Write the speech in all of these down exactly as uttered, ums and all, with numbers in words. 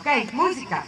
Ok, música.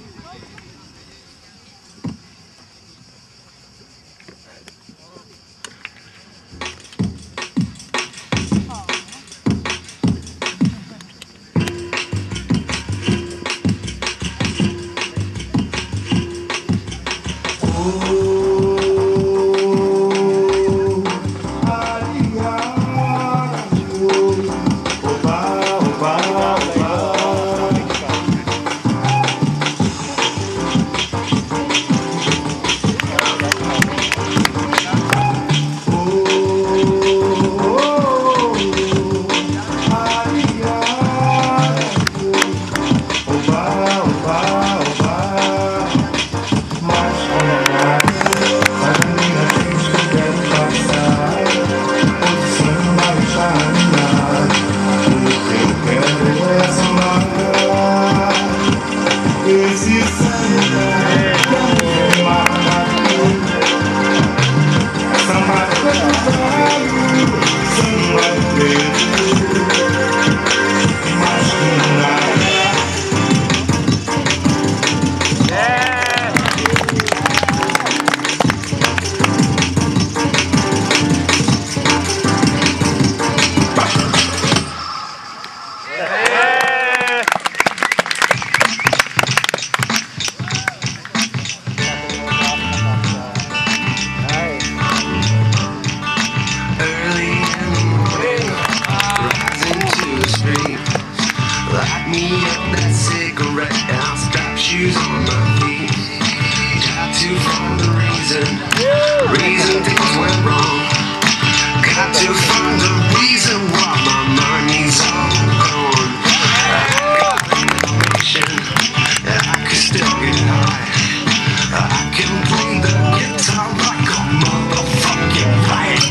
Me up that cigarette and I'll strap shoes on my feet. Got to find the reason, reason things went wrong. Got to find the reason why my money's all gone. I got information that I can still get high. I can play the guitar like a motherfucking riot.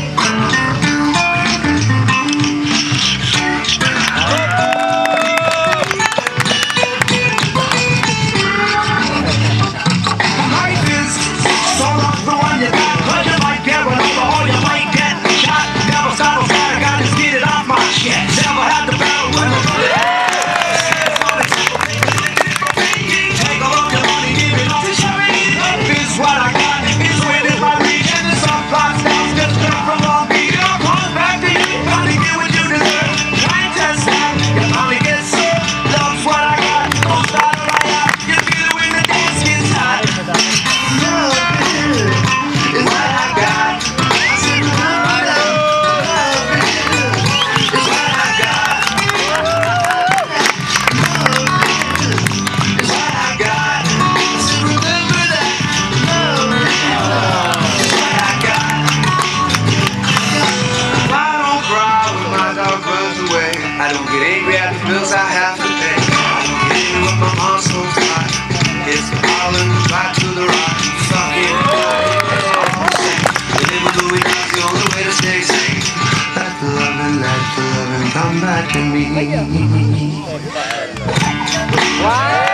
I don't get angry at the bills I have to pay. I don't get angry with my mom so tight. It's falling right to the rock. Fucking die. It's all the same. Living with who we are is the only way to stay sane. Let the loving, let the loving come back to me. Wow.